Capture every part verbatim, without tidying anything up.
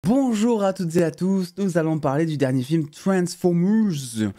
Bonjour à toutes et à tous, nous allons parler du dernier film Transformers,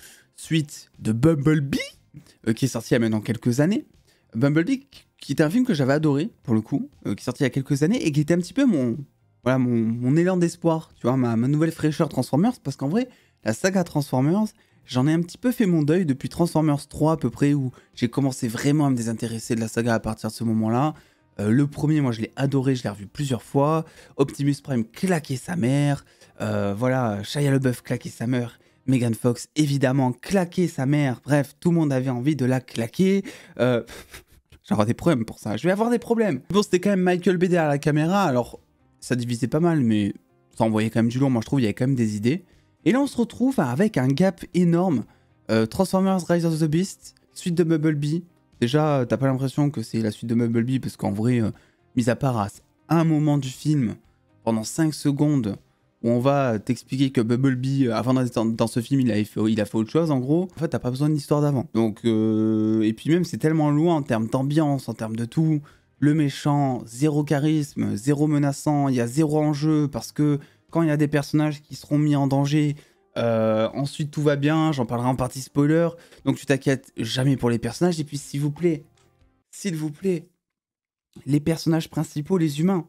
suite de Bumblebee, euh, qui est sorti il y a maintenant quelques années. Bumblebee, qui était un film que j'avais adoré, pour le coup, euh, qui est sorti il y a quelques années, et qui était un petit peu mon, voilà, mon, mon élan d'espoir, tu vois, ma, ma nouvelle fraîcheur Transformers, parce qu'en vrai, la saga Transformers, j'en ai un petit peu fait mon deuil depuis Transformers trois à peu près, où j'ai commencé vraiment à me désintéresser de la saga à partir de ce moment-là. Euh, le premier, moi, je l'ai adoré, je l'ai revu plusieurs fois. Optimus Prime claquait sa mère. Euh, voilà, Shia LaBeouf claquait sa mère. Megan Fox, évidemment, claquait sa mère. Bref, tout le monde avait envie de la claquer. Euh... J'aurai des problèmes pour ça. Je vais avoir des problèmes. Bon, c'était quand même Michael Bay derrière la caméra. Alors, ça divisait pas mal, mais ça envoyait quand même du lourd. Moi, je trouve il y avait quand même des idées. Et là, on se retrouve avec un gap énorme. Euh, Transformers Rise of the Beast, suite de Bumblebee. Déjà, t'as pas l'impression que c'est la suite de Bumblebee, parce qu'en vrai, euh, mis à part à un moment du film, pendant cinq secondes, où on va t'expliquer que Bumblebee, euh, avant d'être dans, dans ce film, il a, fait, il a fait autre chose, en gros. En fait, t'as pas besoin d'histoire d'avant. Donc, euh, et puis même, c'est tellement loin en termes d'ambiance, en termes de tout. Le méchant, zéro charisme, zéro menaçant, il y a zéro enjeu, parce que quand il y a des personnages qui seront mis en danger... Euh, ensuite tout va bien, j'en parlerai en partie spoiler, donc tu t'inquiètes jamais pour les personnages. Et puis s'il vous plaît, s'il vous plaît, les personnages principaux, les humains.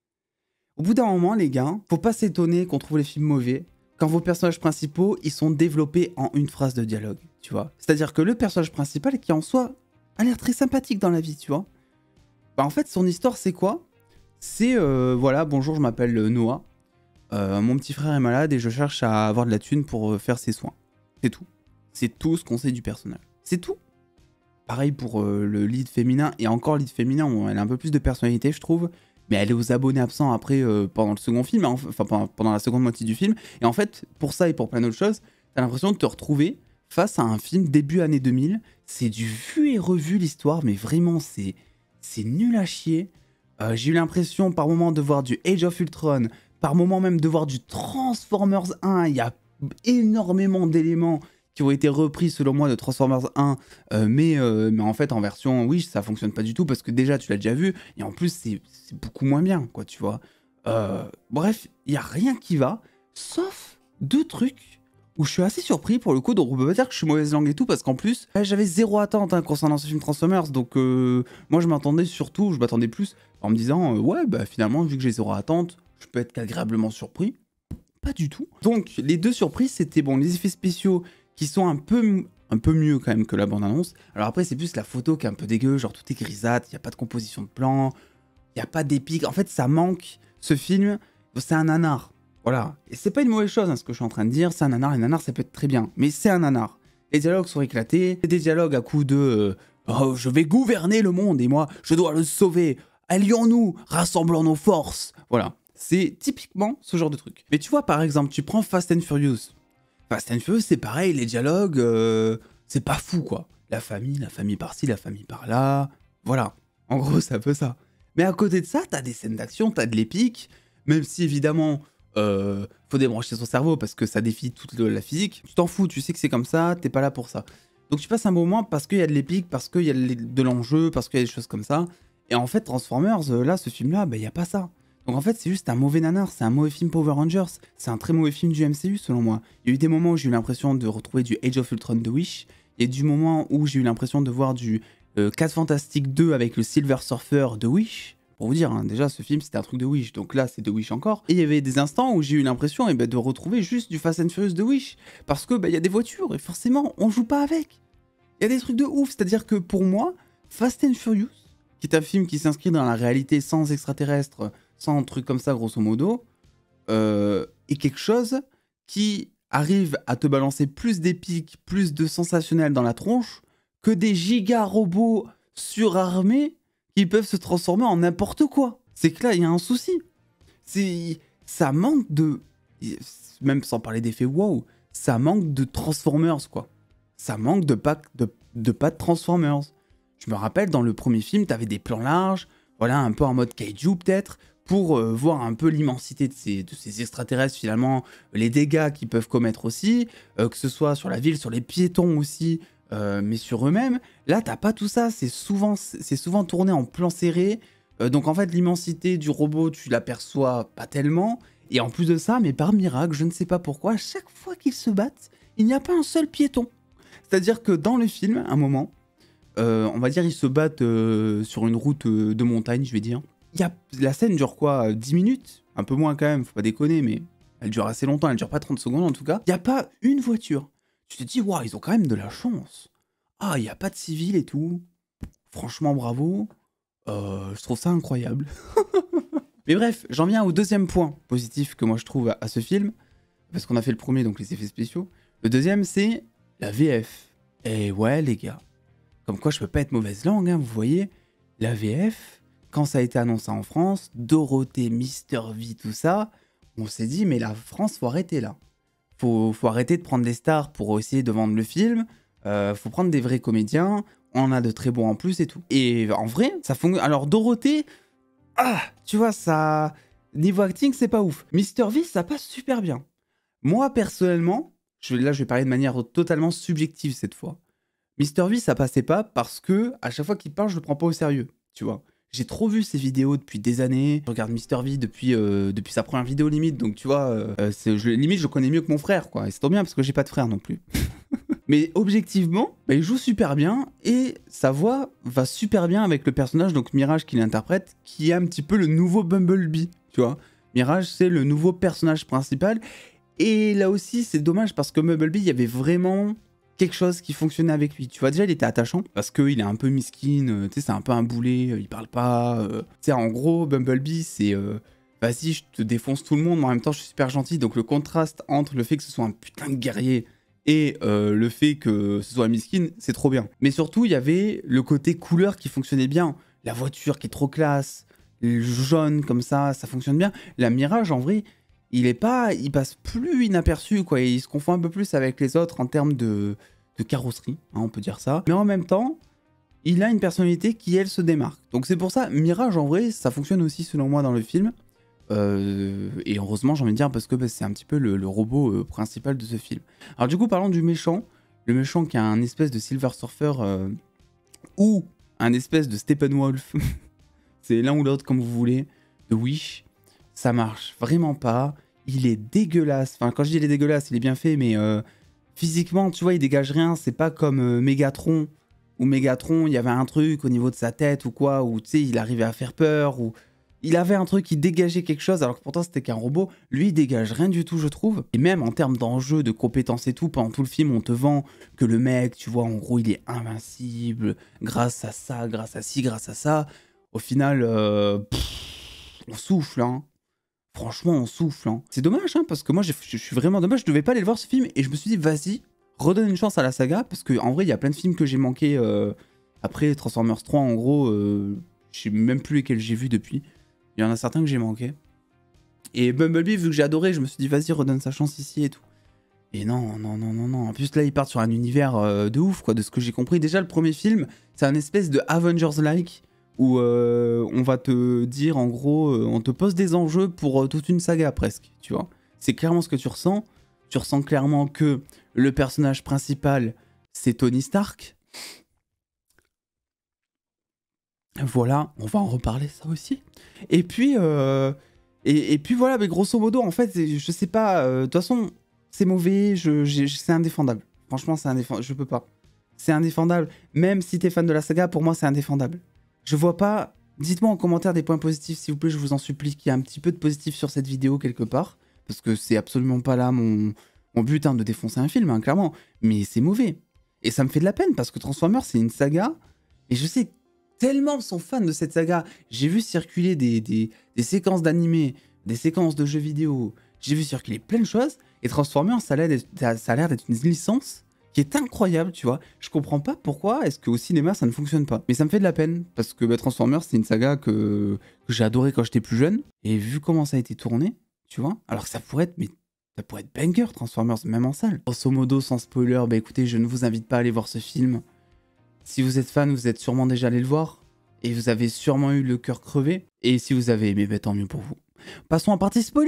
Au bout d'un moment les gars, faut pas s'étonner qu'on trouve les films mauvais quand vos personnages principaux ils sont développés en une phrase de dialogue, tu vois. C'est-à-dire que le personnage principal qui en soi a l'air très sympathique dans la vie, tu vois. Bah en fait son histoire c'est quoi? C'est euh, voilà, bonjour je m'appelle Noah. Euh, mon petit frère est malade et je cherche à avoir de la thune pour euh, faire ses soins. C'est tout. C'est tout ce qu'on sait du personnage. C'est tout. Pareil pour euh, le lead féminin, et encore lead féminin, où elle a un peu plus de personnalité, je trouve, mais elle est aux abonnés absents après, euh, pendant le second film, hein, enfin pendant, pendant la seconde moitié du film, et en fait, pour ça et pour plein d'autres choses, t'as l'impression de te retrouver face à un film début année deux mille, c'est du vu et revu l'histoire, mais vraiment, c'est c'est nul à chier. Euh, j'ai eu l'impression par moment de voir du Age of Ultron, par moment même de voir du Transformers un, il y a énormément d'éléments qui ont été repris selon moi de Transformers un, euh, mais, euh, mais en fait en version, oui, ça fonctionne pas du tout, parce que déjà tu l'as déjà vu, et en plus c'est beaucoup moins bien, quoi, tu vois. Euh, bref, il y a rien qui va, sauf deux trucs où je suis assez surpris pour le coup, donc on peut pas dire que je suis mauvaise langue et tout, parce qu'en plus, j'avais zéro attente hein, concernant ce film Transformers, donc euh, moi je m'attendais surtout, je m'attendais plus en me disant, euh, ouais, bah finalement, vu que j'ai zéro attente, je peux être qu'agréablement surpris. Pas du tout. Donc, les deux surprises, c'était bon, les effets spéciaux qui sont un peu, un peu mieux quand même que la bande-annonce. Alors après, c'est plus la photo qui est un peu dégueu, genre tout est grisâtre, il n'y a pas de composition de plan, il n'y a pas d'épique. En fait, ça manque. Ce film, c'est un nanar. Voilà. Et c'est pas une mauvaise chose, hein, ce que je suis en train de dire. C'est un nanar, et nanar, ça peut être très bien. Mais c'est un nanar. Les dialogues sont éclatés. C'est des dialogues à coups de euh, oh, je vais gouverner le monde et moi, je dois le sauver. Allions-nous, rassemblons nos forces. Voilà. C'est typiquement ce genre de truc. Mais tu vois, par exemple, tu prends Fast and Furious. Fast and Furious, c'est pareil, les dialogues, euh, c'est pas fou, quoi. La famille, la famille par-ci, la famille par-là. Voilà. En gros, c'est un peu ça. Mais à côté de ça, t'as des scènes d'action, t'as de l'épique, même si, évidemment, euh, faut débrancher son cerveau parce que ça défie toute le, la physique. Tu t'en fous, tu sais que c'est comme ça, t'es pas là pour ça. Donc tu passes un moment parce qu'il y a de l'épique, parce qu'il y a de l'enjeu, parce qu'il y a des choses comme ça. Et en fait, Transformers, là, ce film-là, bah, il y a pas ça. Donc en fait, c'est juste un mauvais nanar, c'est un mauvais film Power Rangers, c'est un très mauvais film du M C U selon moi. Il y a eu des moments où j'ai eu l'impression de retrouver du Age of Ultron de Wish, et du moment où j'ai eu l'impression de voir du euh, quatre Fantastic deux avec le Silver Surfer de Wish. Pour vous dire, hein, déjà ce film c'était un truc de Wish, donc là c'est de Wish encore. Et il y avait des instants où j'ai eu l'impression eh ben, de retrouver juste du Fast and Furious de Wish, parce que bah, y a des voitures, et forcément on joue pas avec. Il y a des trucs de ouf, c'est-à-dire que pour moi, Fast and Furious, qui est un film qui s'inscrit dans la réalité sans extraterrestres, sans truc comme ça grosso modo, euh, est quelque chose qui arrive à te balancer plus d'épique, plus de sensationnel dans la tronche que des giga robots surarmés qui peuvent se transformer en n'importe quoi. C'est que là, il y a un souci. C'est, ça manque de... Même sans parler d'effets wow, ça manque de Transformers, quoi. Ça manque de pas de, de, pas de Transformers. Je me rappelle, dans le premier film, t'avais des plans larges, voilà, un peu en mode kaiju peut-être, pour euh, voir un peu l'immensité de ces, de ces extraterrestres, finalement, les dégâts qu'ils peuvent commettre aussi, euh, que ce soit sur la ville, sur les piétons aussi, euh, mais sur eux-mêmes. Là, t'as pas tout ça, c'est souvent, c'est souvent tourné en plan serré, euh, donc en fait, l'immensité du robot, tu l'aperçois pas tellement, Et en plus de ça, mais par miracle, je ne sais pas pourquoi, à chaque fois qu'ils se battent, il n'y a pas un seul piéton. C'est-à-dire que dans le film, à un moment, euh, on va dire ils se battent euh, sur une route euh, de montagne, je vais dire. Il y a, la scène dure quoi, dix minutes? Un peu moins quand même, faut pas déconner, mais elle dure assez longtemps, elle dure pas trente secondes en tout cas. Il n'y a pas une voiture. Tu te dis, waouh, ils ont quand même de la chance. Ah, il n'y a pas de civils et tout. Franchement, bravo. Euh, je trouve ça incroyable. Mais bref, j'en viens au deuxième point positif que moi je trouve à, à ce film. Parce qu'on a fait le premier, donc les effets spéciaux. Le deuxième, c'est la V F. Et ouais, les gars. Comme quoi, je peux pas être mauvaise langue, hein, vous voyez. La V F, quand ça a été annoncé en France, Dorothée, Mister V, tout ça, on s'est dit, mais la France, faut arrêter là. Faut, faut arrêter de prendre des stars pour essayer de vendre le film. Euh, faut prendre des vrais comédiens. On en a de très bons en plus et tout. Et en vrai, ça fonctionne. Alors, Dorothée, ah, tu vois, ça. Niveau acting, c'est pas ouf. Mister V, ça passe super bien. Moi, personnellement, je, là, je vais parler de manière totalement subjective cette fois. Mister V, ça passait pas parce que à chaque fois qu'il parle, je le prends pas au sérieux, tu vois. J'ai trop vu ses vidéos depuis des années. Je regarde Mister V depuis, euh, depuis sa première vidéo limite, donc tu vois, euh, je, limite, je le connais mieux que mon frère, quoi. Et c'est trop bien parce que j'ai pas de frère non plus. Mais objectivement, bah, il joue super bien et sa voix va super bien avec le personnage, donc Mirage qui l'interprète, qui est un petit peu le nouveau Bumblebee, tu vois. Mirage, c'est le nouveau personnage principal. Et là aussi, c'est dommage parce que Bumblebee, il y avait vraiment quelque chose qui fonctionnait avec lui. Tu vois, déjà, il était attachant parce qu'il est un peu miskin, euh, tu sais, c'est un peu un boulet, euh, il parle pas. Euh, tu sais, en gros, Bumblebee, c'est euh, vas-y, je te défonce tout le monde, mais en même temps, je suis super gentil. Donc, le contraste entre le fait que ce soit un putain de guerrier et euh, le fait que ce soit un miskin, c'est trop bien. Mais surtout, il y avait le côté couleur qui fonctionnait bien. La voiture qui est trop classe, le jaune comme ça, ça fonctionne bien. La Mirage, en vrai, il est pas, il passe plus inaperçu, quoi. Il se confond un peu plus avec les autres en termes de, de carrosserie, hein, on peut dire ça. Mais en même temps, il a une personnalité qui, elle, se démarque. Donc c'est pour ça, Mirage, en vrai, ça fonctionne aussi, selon moi, dans le film. Euh, et heureusement, j'ai envie de dire, parce que bah, c'est un petit peu le, le robot euh, principal de ce film. Alors du coup, parlons du méchant. Le méchant qui a un espèce de Silver Surfer euh, ou un espèce de Steppenwolf. C'est l'un ou l'autre, comme vous voulez, de Wish. Ça marche vraiment pas. Il est dégueulasse. Enfin, quand je dis il est dégueulasse, il est bien fait, mais euh, physiquement, tu vois, il dégage rien. C'est pas comme euh, Megatron. Où Megatron, il y avait un truc au niveau de sa tête ou quoi, où tu sais, il arrivait à faire peur, ou il avait un truc qui dégageait quelque chose, alors que pourtant c'était qu'un robot. Lui, il dégage rien du tout, je trouve. Et même en termes d'enjeux, de compétences et tout, pendant tout le film, on te vend que le mec, tu vois, en gros, il est invincible, grâce à ça, grâce à ci, grâce à ça. Au final, euh, pff, on souffle, hein. Franchement, on souffle, hein. C'est dommage, hein, parce que moi, je suis vraiment dommage. Je devais pas aller le voir, ce film, et je me suis dit, vas-y, redonne une chance à la saga, parce qu'en vrai, il y a plein de films que j'ai manqué euh, après Transformers trois, en gros, euh, je sais même plus lesquels j'ai vus depuis. Il y en a certains que j'ai manqué. Et Bumblebee, vu que j'ai adoré, je me suis dit, vas-y, redonne sa chance ici et tout. Et non, non, non, non, non. En plus, là, ils partent sur un univers euh, de ouf, quoi, de ce que j'ai compris. Déjà, le premier film, c'est un espèce de Avengers-like, où euh, on va te dire, en gros, euh, on te pose des enjeux pour euh, toute une saga, presque, tu vois. C'est clairement ce que tu ressens. Tu ressens clairement que le personnage principal, c'est Tony Stark. Voilà, on va en reparler, ça aussi. Et puis, euh, et, et puis voilà, mais grosso modo, en fait, je sais pas, euh, de toute façon, c'est mauvais, je, je, c'est indéfendable. Franchement, c'est indéfendable, je peux pas. C'est indéfendable. Même si t'es fan de la saga, pour moi, c'est indéfendable. Je vois pas... Dites-moi en commentaire des points positifs, s'il vous plaît, je vous en supplie, qu'il y ait un petit peu de positif sur cette vidéo quelque part. Parce que c'est absolument pas là mon, mon but hein, de défoncer un film, hein, clairement. Mais c'est mauvais. Et ça me fait de la peine, parce que Transformers, c'est une saga. Et je sais tellement sont fans de cette saga. J'ai vu circuler des, des, des séquences d'animés, des séquences de jeux vidéo. J'ai vu circuler plein de choses. Et Transformers, ça a l'air d'être une licence qui est incroyable, tu vois. Je comprends pas pourquoi est-ce qu'au cinéma, ça ne fonctionne pas. Mais ça me fait de la peine, parce que bah, Transformers, c'est une saga que, que j'ai adorée quand j'étais plus jeune. Et vu comment ça a été tourné, tu vois, alors que ça pourrait être... Mais ça pourrait être banger, Transformers, même en salle. Grosso modo, sans spoiler, bah écoutez, je ne vous invite pas à aller voir ce film. Si vous êtes fan, vous êtes sûrement déjà allé le voir. Et vous avez sûrement eu le cœur crevé. Et si vous avez aimé, bah, tant mieux pour vous. Passons en partie spoiler.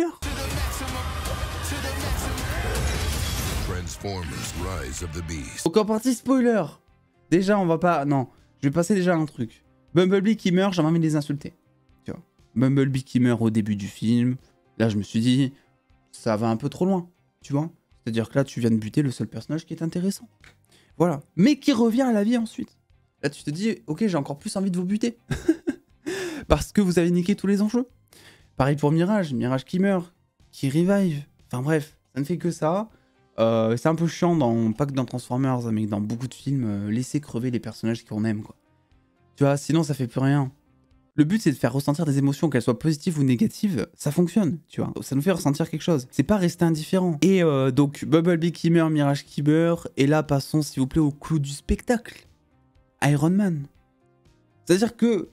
Donc en partie spoiler. Déjà, on va pas... Non, je vais passer déjà à un truc. Bumblebee qui meurt, j'ai envie de les insulter. Tu vois. Bumblebee qui meurt au début du film. Là, je me suis dit, ça va un peu trop loin, tu vois. C'est-à-dire que là, tu viens de buter le seul personnage qui est intéressant. Voilà. Mais qui revient à la vie ensuite. Là, tu te dis, ok, j'ai encore plus envie de vous buter. Parce que vous avez niqué tous les enjeux. Pareil pour Mirage. Mirage qui meurt, qui revive. Enfin bref, ça ne fait que ça. Euh, c'est un peu chiant, dans, pas que dans Transformers, mais dans beaucoup de films, euh, laisser crever les personnages qu'on aime, quoi. Tu vois, sinon ça fait plus rien. Le but, c'est de faire ressentir des émotions, qu'elles soient positives ou négatives. Ça fonctionne, tu vois. Ça nous fait ressentir quelque chose. C'est pas rester indifférent. Et euh, donc, Bumblebee qui meurt, Mirage qui meurt. Et là, passons, s'il vous plaît, au clou du spectacle. Iron Man. C'est-à-dire que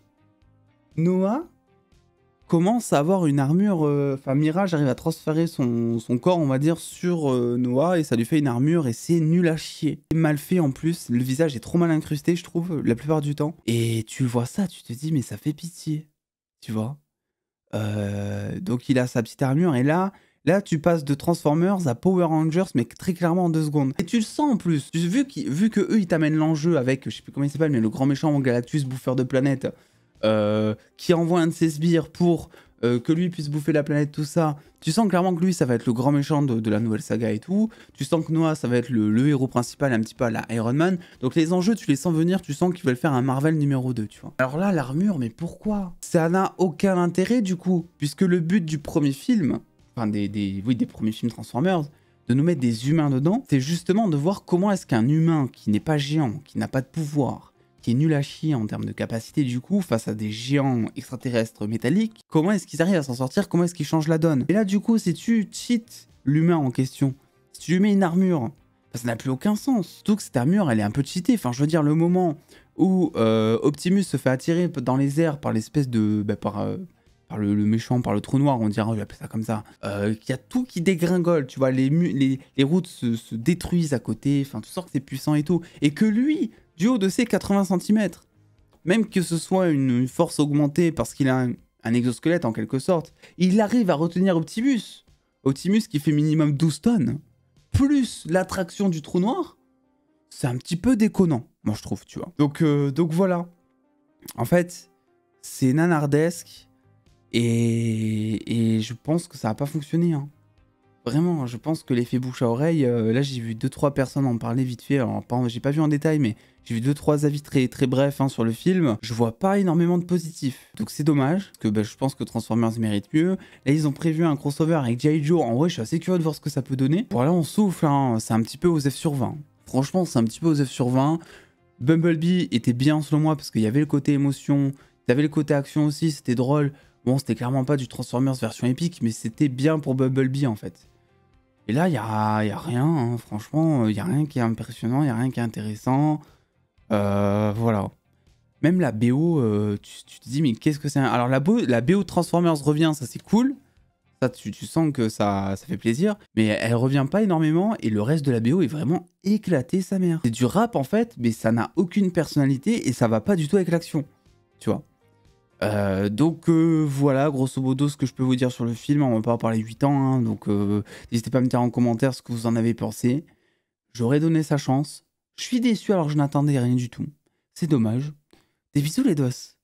Noah commence à avoir une armure... Enfin, euh, Mirage arrive à transférer son, son corps, on va dire, sur euh, Noah. Et ça lui fait une armure et c'est nul à chier. C'est mal fait en plus. Le visage est trop mal incrusté, je trouve, la plupart du temps. Et tu vois ça, tu te dis, mais ça fait pitié. Tu vois euh, Donc il a sa petite armure. Et là, là, tu passes de Transformers à Power Rangers, mais très clairement en deux secondes. Et tu le sens en plus. Vu, qu vu que eux, ils t'amènent l'enjeu avec, je sais plus comment il s'appelle, mais le grand méchant Galactus, bouffeur de planète, euh, qui envoie un de ses sbires pour... Euh, que lui puisse bouffer la planète, tout ça. Tu sens clairement que lui, ça va être le grand méchant de, de la nouvelle saga et tout. Tu sens que Noah, ça va être le, le héros principal, un petit peu à la Iron Man. Donc les enjeux, tu les sens venir, tu sens qu'ils veulent faire un Marvel numéro deux, tu vois. Alors là, l'armure, mais pourquoi? Ça n'a aucun intérêt, du coup, puisque le but du premier film, enfin des, des, oui, des premiers films Transformers, de nous mettre des humains dedans, c'est justement de voir comment est-ce qu'un humain qui n'est pas géant, qui n'a pas de pouvoir, qui est nul à chier en termes de capacité du coup, face à des géants extraterrestres métalliques, comment est-ce qu'ils arrivent à s'en sortir, comment est-ce qu'ils changent la donne. Et là du coup, si tu cheats l'humain en question, si tu lui mets une armure, bah, ça n'a plus aucun sens. Surtout que cette armure, elle est un peu cheatée. Enfin, je veux dire, le moment où euh, Optimus se fait attirer dans les airs par l'espèce de... Bah, par... Euh, par le, le méchant, par le trou noir, on dirait, on va appeler ça comme ça, euh, qu'il y a tout qui dégringole, tu vois, les, les, les routes se, se détruisent à côté, enfin, tu sens que c'est puissant et tout, et que lui, du haut de ses quatre-vingts centimètres, même que ce soit une, une force augmentée parce qu'il a un, un exosquelette en quelque sorte, il arrive à retenir Optimus. Optimus qui fait minimum douze tonnes, plus l'attraction du trou noir, c'est un petit peu déconnant, moi je trouve, tu vois. Donc, euh, donc voilà, en fait, c'est nanardesque, et, et je pense que ça n'a pas fonctionné, hein. Vraiment, je pense que l'effet bouche à oreille, euh, là j'ai vu deux trois personnes en parler vite fait, alors j'ai pas vu en détail, mais j'ai vu deux trois avis très, très brefs hein, sur le film. Je vois pas énormément de positifs, donc c'est dommage, parce que bah, je pense que Transformers mérite mieux. Là ils ont prévu un crossover avec G I. Joe, en vrai je suis assez curieux de voir ce que ça peut donner. Voilà, on souffle, hein. C'est un petit peu aux F sur vingt. Franchement, c'est un petit peu aux F sur vingt. Bumblebee était bien selon moi, parce qu'il y avait le côté émotion, il y avait le côté action aussi, c'était drôle. Bon, c'était clairement pas du Transformers version épique, mais c'était bien pour Bumblebee en fait. Et là, il n'y a, y a rien, hein. Franchement, il n'y a rien qui est impressionnant, il n'y a rien qui est intéressant. Euh, voilà. Même la B O, euh, tu, tu te dis, mais qu'est-ce que c'est? Alors, la, Bo la B O de Transformers revient, ça c'est cool. Ça, tu, tu sens que ça, ça fait plaisir. Mais elle revient pas énormément et le reste de la B O est vraiment éclaté, sa mère. C'est du rap en fait, mais ça n'a aucune personnalité et ça va pas du tout avec l'action. Tu vois? Euh, donc euh, voilà, grosso modo, ce que je peux vous dire sur le film. On va pas en parler huit ans, hein, donc euh, n'hésitez pas à me dire en commentaire ce que vous en avez pensé. J'aurais donné sa chance. Je suis déçu alors que je n'attendais rien du tout. C'est dommage. Des bisous les dos.